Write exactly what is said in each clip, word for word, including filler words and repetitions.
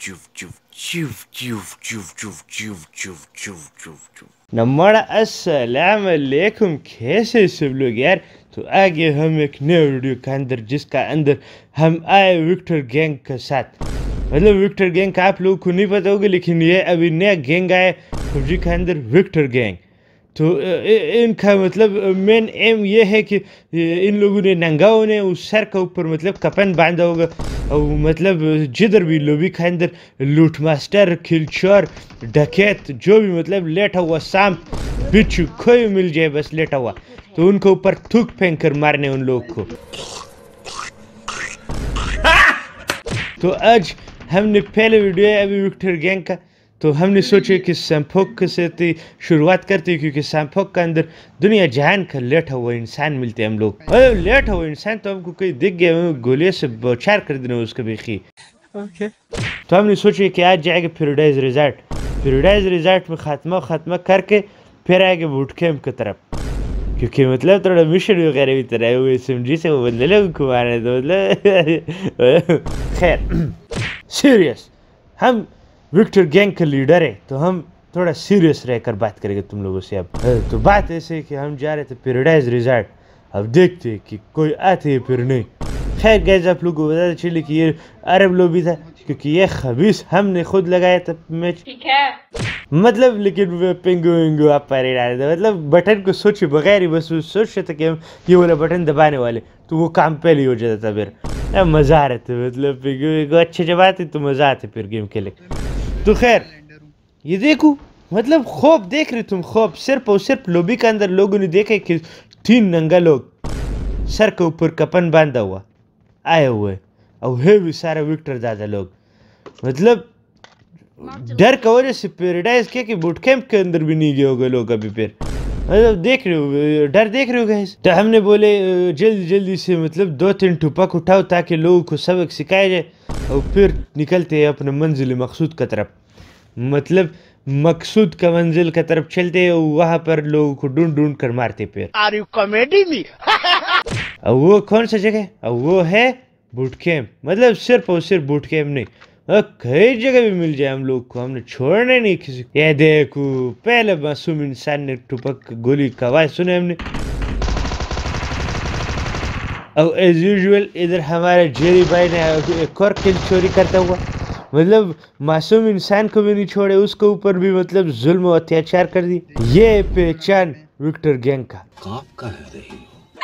नम्मारा अस्सलाम वालेकुम, कैसे सब लोग यार। तो आगे हम एक नए वीडियो के अंदर जिसका अंदर हम आए विक्टर गैंग के साथ। मतलब विक्टर गैंग का आप लोगों को नहीं पता होगा, लेकिन ये अभी नया गैंग आया पबजी के अंदर, विक्टर गैंग। तो इनका मतलब मेन एम ये है कि इन लोगों ने नंगाओं ने उस सर के ऊपर मतलब कपन बांधा होगा, और मतलब जिधर भी लोबी के अंदर लूट मास्टर, खिलचोर, डकैत, जो भी मतलब लेटा हुआ सांप बिच्छू कोई मिल जाए बस लेटा हुआ, तो उनके ऊपर थूक फेंक कर मारने उन लोग को। तो आज हमने पहले वीडियो है अभी विक्टर गैंग का, तो हमने सोचे कि सैम्फोक से शुरुआत करते, क्योंकि सैम्फोक के अंदर दुनिया जहान का लेटा हुआ इंसान मिलते हैं हम लोग। अरे लेटा हुआ इंसान तो हमको कहीं दिख गया, गोलियों से बौछार कर देना उसका बेखी। ओके तो हमने सोचे कि आज जाएगा पैराडाइज रिजॉर्ट। पैराडाइज रिजॉर्ट में खात्मा खात्मा करके फिर आएगा बूट कैंप की तरफ, क्योंकि मतलब थोड़ा मिशन वगैरह भी तरह हुए एसएमजी से वो बदले लोगों को मारने, तो मतलब खैर सीरियस, हम विक्टर गैंग के लीडर है तो हम थोड़ा सीरियस रहकर बात करेंगे तुम लोगों से। अब तो बात ऐसे है कि हम जा रहे थे पैराडाइज रिजॉर्ट, अब देखते हैं कि कोई आते है फिर नहीं। खैर गैस आप लोगों को बताते चले कि ये अरब लोबी था, क्योंकि ये खबीस हमने खुद लगाया था मैच, ठीक है मतलब, लेकिन वो पिंगू विंगू आप पर डाले थे, मतलब बटन को सोचे बगैर ही बस सोच रहे थे कि हम ये वाला बटन दबाने वाले, तो वो काम पहले ही हो जाता था। फिर मज़ा आ रहा था, मतलब पिंगू विंगू अच्छे जब आते तो मज़ा आते फिर गेम खेले। तो खैर ये देखो, मतलब खौफ देख रहे तुम, खौफ सिर्फ और सिर्फ लोबी के अंदर लोगों ने देखा कि तीन नंगा लोग सर के ऊपर कपन बांधा हुआ आए हुए, और है भी सारा विक्टर दादा लोग, मतलब डर की वजह से पैराडाइज के बूट कैंप के अंदर भी नहीं गए होगे लोग अभी। फिर मतलब देख रहे हो, डर देख रहे हो गैस। तो हमने बोले जल्दी जल्दी से मतलब दो तीन टुपक उठाओ ताकि लोगों को सबक सिखाया जाए, और फिर निकलते हैं अपने मंजिल मकसूद की तरफ। मतलब मकसूद का मंजिल की तरफ चलते हैं, वहां पर लोगों को ढूंढ ढूंढ कर मारते फिर। Are you comedy me? और वो कौन सा जगह? और वो है बूट कैंप। मतलब सिर्फ और सिर्फ बूट कैंप नहीं, कई जगह भी मिल जाए हम लोग को, हमने छोड़ने नहीं किसी को। ये देखो पहले मासूम इंसान ने टुपक गोली का आवाज सुने हमने, और एज यूजुअल इधर हमारे जेरी भाई ने एक और किल चोरी करता हुआ, मतलब मासूम इंसान को भी नहीं छोड़े, उसके ऊपर भी मतलब जुल्म और अत्याचार कर दी। ये पहचान विक्टर गैंग का। का है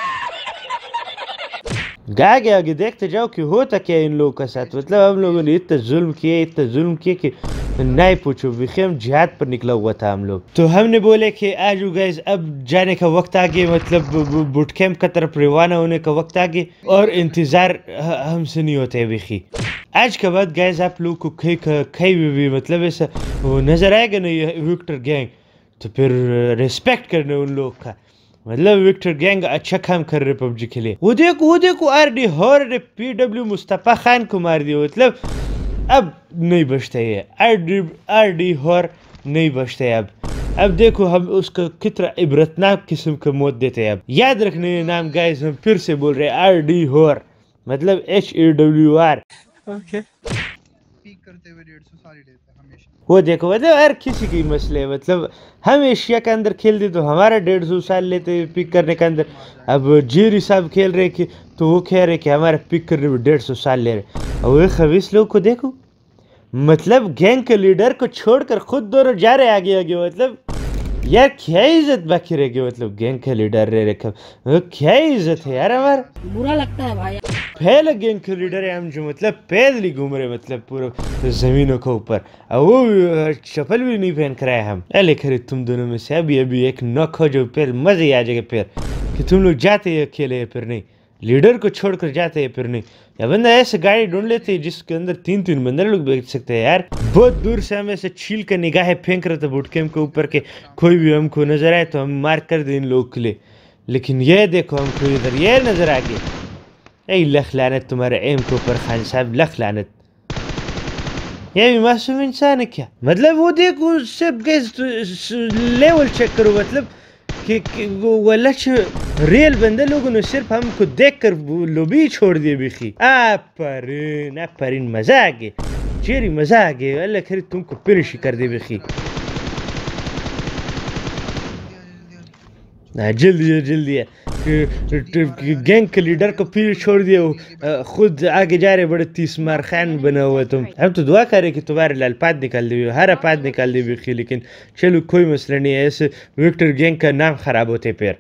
आगे आगे देखते जाओ कि होता क्या इन लोगों के साथ। मतलब हम लोगों ने इतना जुल्म किए इतना जुल्म किए कि नहीं पूछो, विखेम जिहाद पर निकला हुआ था हम लोग। तो हमने बोले कि आज गाइस अब जाने का वक्त आ गया, मतलब बूट कैंप की तरफ रवाना होने का वक्त आ गया, और इंतजार हमसे नहीं होता है विखी। आज के बाद गाइस आप लोग को कहीं कहीं भी मतलब ऐसा वो नजर आएगा नहीं विक्टर गैंग, तो फिर रिस्पेक्ट करने उन लोग का। मतलब विक्टर गैंग अच्छा काम कर रहे पबजी के लिए। वो देखो वो देखो आर डी हॉर ने पीडब्ल्यू मुस्तफा खान को मार दिया, मतलब अब नहीं बचता है R D R D Hawr नहीं बचता है अब। अब देखो हम उसको कितना इबरतनाक किस्म का मौत देते हैं। अब याद रखने नाम गाइस, हम फिर से बोल रहे हैं आर डी हॉर, मतलब H A W R. Okay peak करते हुए डेढ़ सौ सारी देते हैं हमेशा। वो देखो मतलब हर किसी की मसले है, मतलब हम एशिया के अंदर खेलते तो हमारा डेढ़ सौ साल लेते पिक करने के अंदर। अब जीरी साहब खेल रहे कि तो वो कह रहे कि हमारा पिक करने में डेढ़ सौ साल ले रहे, और वो खबीस लोग को देखो, मतलब गैंग के लीडर को छोड़कर खुद दोनों जा रहे आगे आगे। मतलब यार क्या इज्जत बाकी रह गई, मतलब गैंग के लीडर रह रखे, क्या इज्जत है यार हमारा, बुरा लगता है भाई। पहले गैंग के लीडर है हम जो मतलब पैदल घूम रहे, मतलब पूरा जमीनों के ऊपर, और वो चप्पल भी नहीं पहन कर आए हम। अरे खरीद तुम दोनों में से अभी अभी एक नॉक हो जो फिर मजे आ जाएगा फिर, कि तुम लोग जाते हैं अकेले फिर नहीं, लीडर को छोड़कर जाते हैं फिर नहीं। या बंदा ऐसे गाड़ी ढूंढ लेते हैं जिसके अंदर तीन तीन बंदे लोग बैठ सकते हैं यार। बहुत दूर से हम ऐसे छील कर निगाहें फेंक रहे थे बूट कैंप के ऊपर के, कोई भी हमको नजर आए तो हम मार कर दे इन लोगों के लिए। लेकिन ये देखो हमको इधर ये नजर आ गया, ऐ लख लानत तुम्हारे एम के ऊपर खान साहब, लख लानत। ये भी मासूम इंसान है क्या? मतलब वो देखो सब लेवल चेक करो, मतलब कि, कि वो लक्ष्य रियल बंदे लोगों ने सिर्फ हमको देखकर लोबी छोड़ दिए बिखी। आपरिन आपरिन मजा आ गया। जेरी मजा आ गया अल्लाह खरी तुमको फिनिश कर दे बेखी जल्दी जल्दी है गैंग के लीडर को फिर छोड़ दिया खुद आगे जा रहे बड़े तीस मार खान बना हुआ तुम हम तो दुआ करें कि तुम्हारे लाल पाद निकाल दी हरा पाद निकाल दी बेखी लेकिन चलो कोई मसला नहीं है ऐसे विक्टर गैंग का नाम खराब होते पैर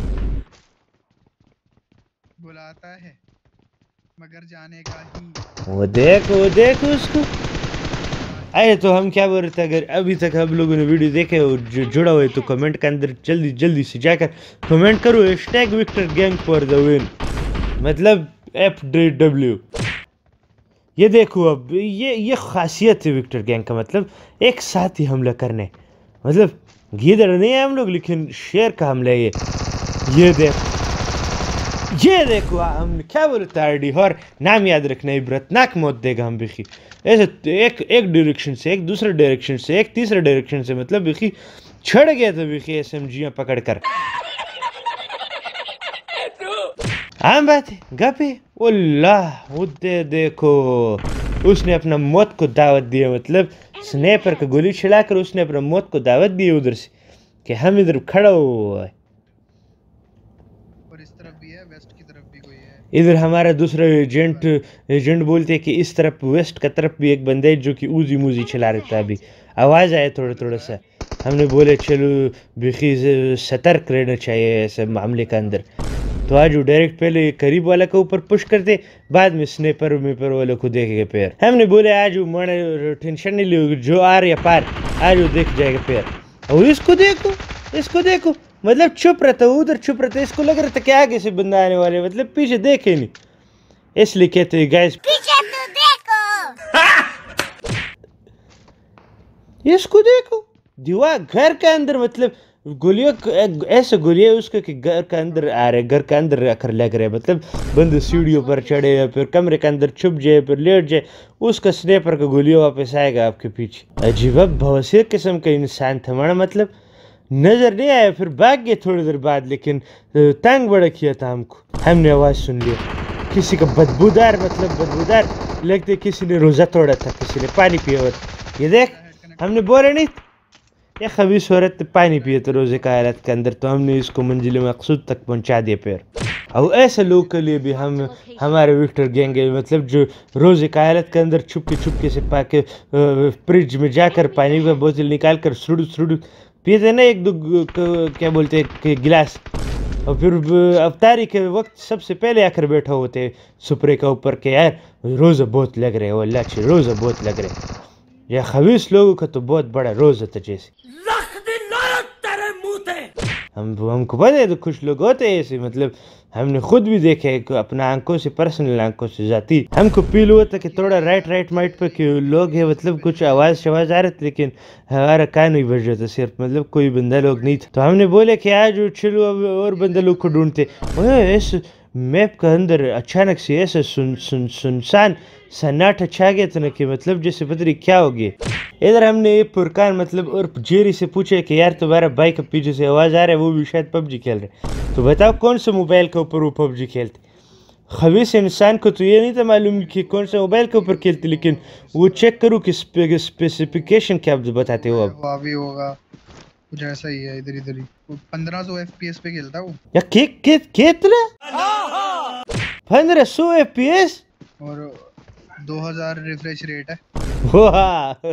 बुलाता है मगर जाने का ही वो देख वो देख उसको आए तो हम क्या बोल रहे थे अगर अभी तक हम लोगों ने वीडियो देखे और जो जुड़ा हुआ है तो कमेंट के अंदर जल्दी जल्दी से जाकर कमेंट करो hashtag Victor gang for the win मतलब एफ डी डब्ल्यू ये देखो अब ये ये खासियत है विक्टर गैंग का मतलब एक साथ ही हमला करने मतलब गीदड़ नहीं है हम लोग लेकिन शेर का हमला ये ये देखो ये देखो हमने क्या बोलता है और नाम याद रखना इबरतनाक मौत देगा हम बिखी ऐसे एक एक डायरेक्शन से एक दूसरे डायरेक्शन से एक तीसरे डायरेक्शन से मतलब बिखी छड़ गया था बिखी एस एम जियाँ पकड़ कर आम बात है गपे अल्लाह उदे देखो उसने अपना मौत को दावत दिया मतलब स्नैपर का गोली चलाकर उसने अपना मौत को दावत दी उधर से कि हम इधर खड़ा हुआ है इधर हमारा दूसरा एजेंट एजेंट बोलते हैं कि इस तरफ वेस्ट का तरफ भी एक बंदा है जो कि ऊजी मूजी चला रहता है अभी आवाज़ आया थोड़ा थोड़ा सा हमने बोले चलो बिखी सतर्क रहना चाहिए ऐसे मामले का अंदर तो आज वो डायरेक्ट पहले करीब वाला के ऊपर पुश करते बाद में स्नेपर मेपर वाले को देखेंगे पैर हमने बोले आज वो मर टेंशन नहीं लियो जो आ रहा पार आज वो देख जाएगा पैर और इसको देखो इसको देखो मतलब चुप रहता उधर चुप रहता इसको लग रहा था कि आगे से बंदा आने वाले मतलब पीछे देखे नहीं इसलिए कहते हैं गाइस पीछे तो देखो इसको देखो दीवार घर के अंदर मतलब गोलियों ऐसे गोलियां उसके कि घर के अंदर आ रहे घर के अंदर आकर लग रहे मतलब बंद सीढ़ियों पर चढ़े या फिर कमरे के अंदर छुप जाए फिर लेट जाए उसका स्नेपर का गोलियां वापस आएगा आपके पीछे अजीब भौसिर किस्म का इंसान था हमारा मतलब नजर नहीं आया फिर भाग गए थोड़ी देर बाद लेकिन तंग बड़ा किया था हमको हमने आवाज सुन लिया किसी का बदबूदार मतलब बदबूदार लगते किसी ने रोजा तोड़ा था किसी ने पानी पिया हुआ था ये देख हमने बोले नहीं ये खबीस औरत पानी पिए तो रोजे का हालत के अंदर तो हमने इसको मंजिल मकसूद तक पहुंचा दिया फिर और ऐसे लोग के लिए भी हम हमारे विक्टर गैंग मतलब जो रोजे का हालत के अंदर छुपके छुपके से पाके फ्रिज में जाकर पानी का बोतल निकाल कर सुड़ सुड़ पीते ना एक दो क्या बोलते हैं गिलास और फिर अफ्तारी के वक्त सबसे पहले आकर बैठा होते सुपरे के ऊपर के यार रोज़ा बहुत लग रहे हो अल्लाह अच्छे रोज़ा बहुत लग रहे या खबीस लोगों का तो बहुत बड़ा रोज़ा था जैसे हम हमको पता है तो कुछ लोग होते हैं ऐसे मतलब हमने खुद भी देखे अपना आंखों से पर्सनल आंखों से जाती हमको फील हुआ था कि थोड़ा राइट राइट माइट पे कि लोग है मतलब कुछ आवाज़ शवाज आ रहे थे लेकिन हमारा कान नहीं बज रहा था सिर्फ मतलब कोई बंदा लोग नहीं था तो हमने बोले कि आज चलो अब और बंदा लोग को ढूंढते इस मैप के अंदर अचानक से ऐसा सुन सुन सुनसान सन्नाटा छा गया था ना कि मतलब जैसे पता नहीं क्या हो गया इधर हमने ये पुरकान मतलब और जेरी से पूछे कि यार तुम्हारा बाइक के पीछे से आवाज़ आ रहा है वो भी शायद पबजी खेल रहे तो बताओ कौन से मोबाइल के ऊपर वो पबजी खेलते खबीस इंसान को तो ये नहीं था मालूम कि कौन सा मोबाइल के ऊपर खेलते लेकिन वो चेक करूँ कि स्पेसिफिकेशन क्या बताते हो अब अभी होगा कुछ ऐसा ही है इधर इधर ही पंद्रह सौ एफ पी एस पे खेलता वो या के के कितना पंद्रह सौ एफ पी एस और दो हजार रिफ्रेश रेट है वाह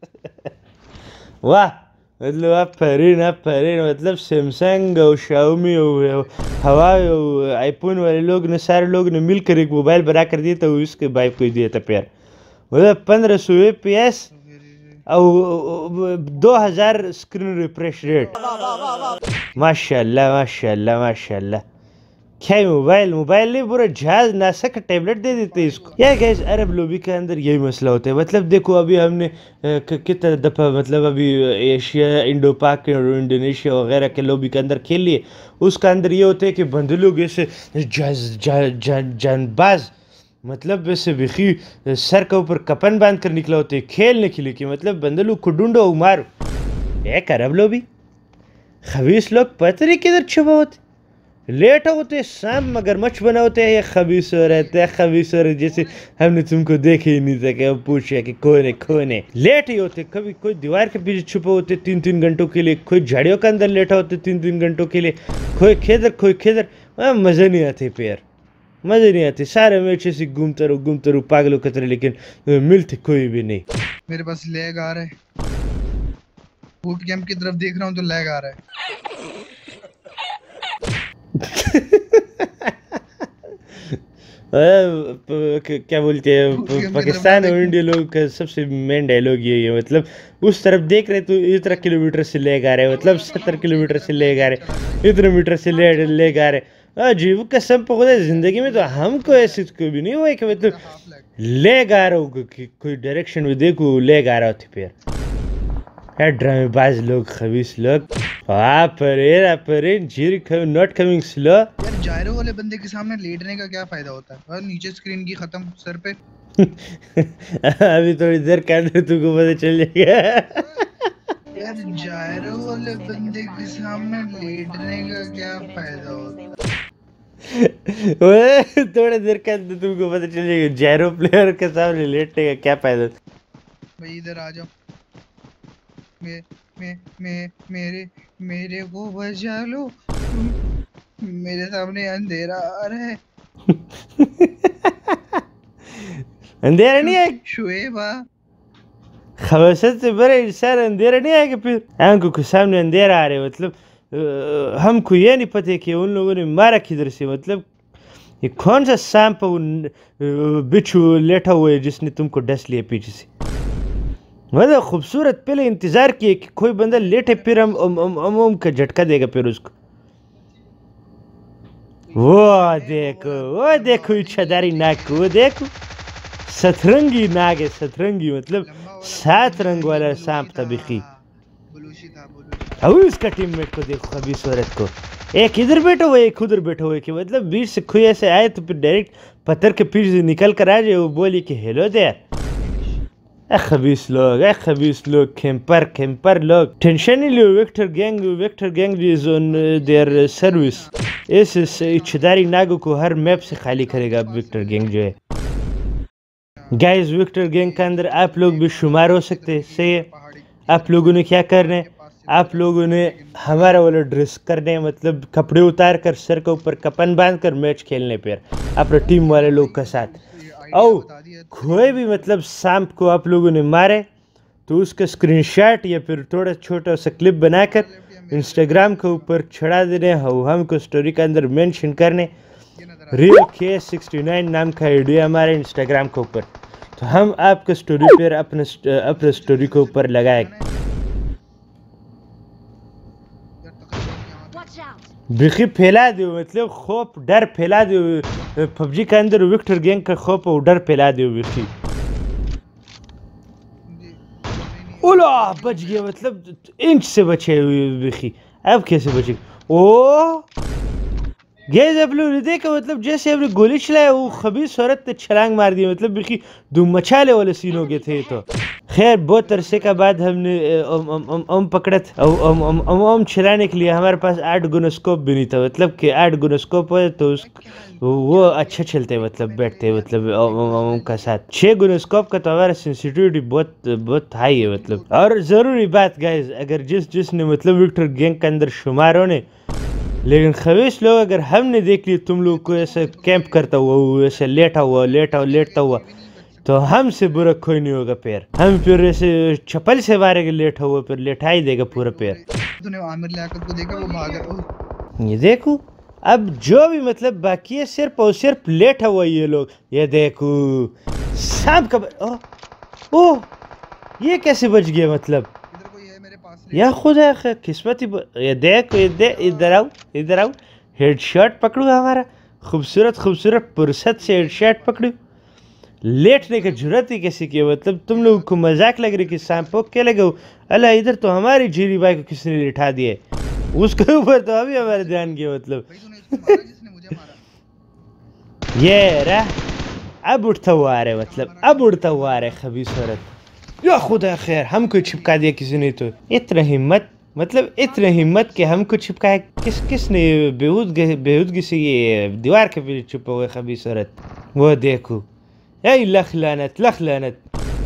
वाह मतलब आप फरीन आप फरीन मतलब सैमसंग और शाओमी और हवाई और आईफोन वाले लोग ने सारे लोग ने मिलकर एक मोबाइल बना कर दिया था उसके बाइक को दिया था प्यार मतलब पंद्रह सौ एफ पी एस और दो हजार स्क्रीन रिफ्रेश रेट माशाल्लाह माशाल्लाह माशाल्लाह क्या मोबाइल मोबाइल नहीं पूरा जहाज नासा का टैबलेट दे देते इसको या गैस अरब लोबी के अंदर यही मसला होता है मतलब देखो अभी हमने कितना दफ़ा मतलब अभी एशिया इंडो पाक और इंडोनेशिया वगैरह के लोबी के अंदर खेल लिए उसका अंदर ये होता है कि बंदे लोग ऐसे जानबाज मतलब वैसे विखी सर के ऊपर कपन बांध कर निकला होते हैं खेलने के लिए कि मतलब बंदे लोग को ढूंढो मारो एक अरब लोबी खबीस लोग पता नहीं किधर छुपा होते लेट होते सांप मगरमच्छ बना होते हैं या खबीस हो रहते हैं खबीस हो रहे जैसे हमने तुमको देखे ही नहीं सके। अब पूछे कि कौन है कौन है। लेट ही होते, कभी कोई दीवार के पीछे छुपे होते तीन तीन घंटों के लिए, कोई झाड़ियों के अंदर लेटा होते तीन तीन घंटों के लिए, कोई खेदर कोई खेदर। मज़े नहीं आते पैर, मज़े नहीं आते। सारे मैच ऐसे घूमते रहो घूमते रहो पागलों की तरह, लेकिन मिलते कोई भी नहीं। मेरे पास लैग आ रहा है, बूट कैंप की तरफ देख रहा हूँ तो लैग आ रहा है। क्या बोलते हैं पाकिस्तान और इंडिया लोगों का सबसे मेन डायलॉग यही है, मतलब उस तरफ देख रहे तो इतना किलोमीटर से लेग आ रहे, मतलब सत्तर किलोमीटर से लेग आ रहे, इतने मीटर से ले लेग आ रहे। अजीब कसम पकड़े जिंदगी में तो हमको ऐसे कोई भी नहीं हुआ कि मतलब लेग आ रहा हो कि कोई डायरेक्शन में देखो लेग आ रहा होती फिर। यार ड्रामेबाज लोग, खबीस लोग। आप परे आप परे जीर नॉट कमिंग स्लो। यार जायरो वाले बंदे के सामने लेटने का क्या फायदा होता है? और नीचे स्क्रीन की खत्म सर पे। अभी थोड़ी देर के अंदर तुमको पता चल जाएगा। यार जायरो वाले बंदे के सामने लेटने का क्या फायदा होता है? ओए थोड़ी देर के अंदर तुमको पता चल जाएगा जायरो प्लेयर के सामने लेटने का क्या फायदा। भाई इधर आ जाओ, मे, मे, मे, मेरे मेरे को बचा लो, मेरे सामने अंधेरा आ रहा है। अंधेरा नहीं है शुएबा, खबरसत से बड़े इंसान अंधेरा नहीं आएगा फिर। आंखों के सामने अंधेरा आ रहा है, मतलब आ, हमको ये नहीं पता कि उन लोगों ने मारा किधर से, मतलब ये कौन सा सांप बिच्छू लेटा हुआ है जिसने तुमको डस लिया पीछे से। मतलब खूबसूरत पहले इंतजार किए कि कोई बंदा लेटे, फिर हम हम हम, हम, हम का झटका देगा फिर उसको। वो देखो वो देखो इच्छादारी नाग को, वो देखो सतरंगी नाग है, सतरंगी मतलब सात रंग वाला सांप था बिखी। अब इसका टीममेट को देखो खबीस औरत को, एक इधर बैठा हुआ एक उधर बैठा हुआ, कि मतलब बीच से कोई ऐसे आए तो फिर डायरेक्ट पत्थर के पीछे से निकल कर आ जाए, वो बोली कि हेलो देयर। खबीस लोग, खबीस लोग, खेम्पर खेम्पर लोग। टेंशन नहीं लो, Victor gang Victor gang is on there service. इस इच्छादारी नागों को हर मैप से खाली करेगा अब विक्टर गैंग जो है। गाइस विक्टर गैंग के अंदर आप लोग भी शुमार हो सकते हैं। सही है, आप लोगों ने क्या करना है, आप लोगों ने हमारा वाला ड्रेस करने है, मतलब कपड़े उतार कर सर के ऊपर कपन बांध कर मैच खेलने पर अपने टीम वाले लोग के साथ। और कोई भी मतलब सांप को आप लोगों ने मारे तो उसका स्क्रीनशॉट या फिर थोड़ा छोटा सा क्लिप बनाकर इंस्टाग्राम के ऊपर चढ़ा देने, और हमको स्टोरी के अंदर मेंशन करने। रियल के सिक्सटी नाइन नाम का आईडी हमारे इंस्टाग्राम के ऊपर, तो हम आपके स्टोरी पर अपने अपने स्टोरी के ऊपर लगाएंगे। बिखी फैला दो, मतलब खौफ डर फैला दो पबजी के अंदर, विक्टर गैंग का खौफ और डर फैला दो बिखी। ओला बच गया, मतलब इंच से बचे हुए बिखी। अब कैसे बचे? ओ गैस आप लोग देखा, मतलब जैसे हमने गोली चलाया वो खबीस औरत ने छलांग मार दी, मतलब बिखी धूम मचाले वाले सीन हो गए थे। तो खैर बहुत अरसे के बाद हमने ओम पकड़ा था, ओम चलाने के लिए हमारे पास आठ गुनस्कोप भी नहीं था, मतलब कि आठ गुनस्कोप है तो उस वो अच्छा चलते, मतलब बैठते, मतलब ओम का साथ। छः गुनस्कोप का तो हमारा सेंसिटिविटी बहुत बहुत हाई है, मतलब। और ज़रूरी बात गाइस, अगर जिस जिसने मतलब विक्टर गैंग के अंदर शुमार होने, लेकिन खबीस लोग अगर हमने देख लिया तुम लोग को ऐसे कैंप करता हुआ, ऐसे लेटा हुआ लेटा लेटता हुआ, तो हमसे बुरा कोई नहीं होगा पैर। हम फिर ऐसे चप्पल से मारेंगे लेटा हुआ, फिर लेटा ही देगा पूरा पैर। तूने आमिर लियाकत को देखा, वो भागा। ये देखो अब जो भी मतलब बाकी है सिर्फ और सिर्फ लेटा हुआ ये लोग। ये देखो सांप का ओ, ओ ये कैसे बच गया, मतलब या खुदा किस्मत ही। ये देखो ये दे इधर आओ इधर आओ, हेडशॉट पकड़ू हमारा, खूबसूरत खूबसूरत पुरसत से हेडशॉट पकड़ू। लेटने की जरूरत ही कैसी की, मतलब तुम लोगों को मजाक लग रही कि सांप क्या लगा। अल्लाह इधर तो हमारी जीरी बाई को किसने लिटा दिए, उसके ऊपर तो अभी हमारे ध्यान गया, मतलब ये रहा अब उठता हुआ आ रहा है, मतलब अब उड़ता हुआ आ रहा है खबीस औरत। या खुदा खैर हमको चिपका दिया किसी ने, तो इतना हिम्मत मतलब इतने हिम्मत के हमको चिपकाए किस किसने बेहूद बेहूदगी से ये दीवार के पीछे छुपा हुआ खबीस औरत। वो देखो ए लख लानत लख लानत।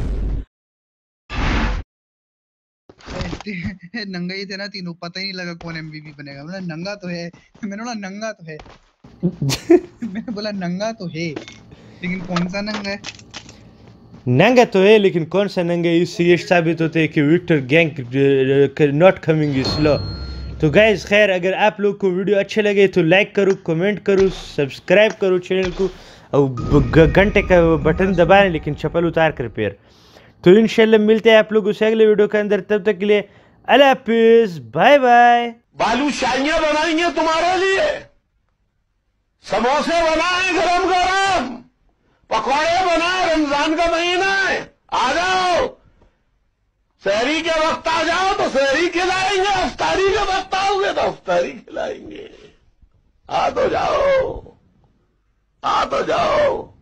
नंगा ही थे ना तीनों, पता ही नहीं लगा कौन एमवीपी बनेगा। मैंने नंगा तो है, मैंने बोला नंगा तो है मैंने बोला नंगा तो है लेकिन कौन सा नंगा है? नंगा तो है लेकिन कौन सा नंगा, इससे ये साबित होता है कि Victor gang not coming slow. तो गाइस खैर, अगर आप लोग को वीडियो अच्छे लगे तो लाइक करो, कमेंट करो, सब्सक्राइब करो चैनल को और घंटे का बटन दबाएं, लेकिन चप्पल उतार कर पैर। तो इंशाल्लाह मिलते हैं आप लोगों से अगले वीडियो के अंदर। तब तक के लिए अल्लाह हाफिज, बाय बाय। बालूशाहियां बनाएंगे तुम्हारे लिए, समोसे बनाए गरम गरम, पकौड़े बनाए, रमजान का महीना है, आ जाओ। सहरी के वक्त आ जाओ तो सहरी खिलाएंगे, अफ्तारी के वक्त आओगे तो अफ्तारी खिलाएंगे। आ तो जाओ, आ तो जाओ।